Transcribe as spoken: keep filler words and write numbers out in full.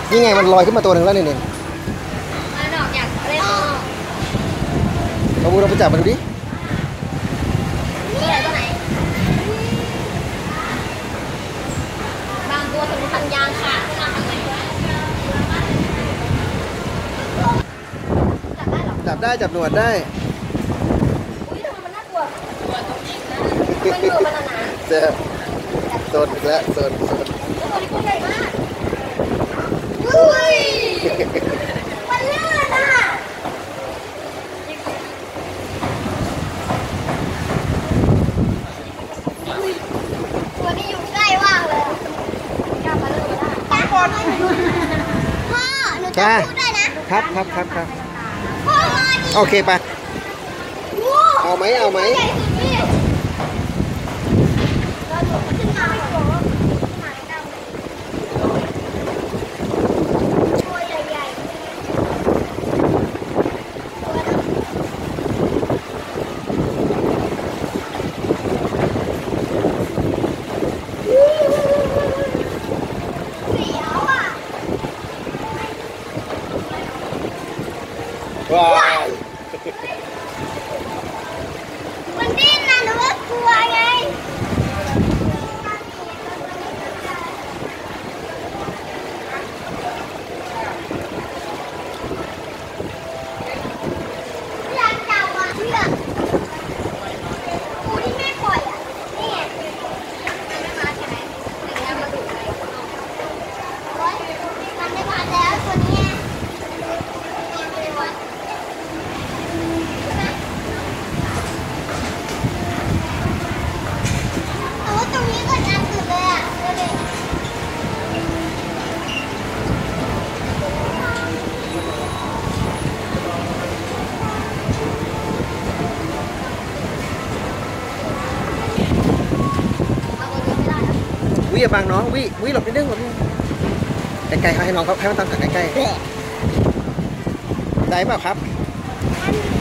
นี่ไงมันลอยขึ้นมาตัวหนึ่งแล้วเนี่ยเนี่ยมาดอกอยากเล่นออกเราบูเราไปจับมันดูดินี่อะไรตัวไหนบางตัวถึงพันยางขาดขึ้นมาทำไงจับได้หรอจับได้จับหนวดได้อุ้ยทำไมมันน่ากลัวตัวตรงนี้นะมันอยู่มันหนาเจอโซนอีกแล้วโซนโซนตัวนี้ตัวใหญ่มากอุ้ยมันเลื่อนอ่ะตัวนี้อยู่ใกล้ว่างเลยกลับมาเลยได้ตาบอดพ่อหนูจะพูดได้นะครับครับครับครับพ่อมาดิโอเคไปเอาไหมเอาไหมว้าวมันดิ้นนะหนูว่ากลัวไงอยากจับอ่ะเชือกปูที่แม่ปล่อยอ่ะนี่ไงมันไม่มาใช่ไหมถึงแล้วมาดูเลยโอ๊ยมันไม่มาแล้วตัวนี้ตรงนี้ก็อันสุดเลยอ่ะดูดิวิอย่าบังน้องวิวิหลบนิดนึงหลบนิดนึงใกล้ๆเขาให้น้องเขาให้มันตั้งแต่ใกล้ๆได้เปล่าครับอัน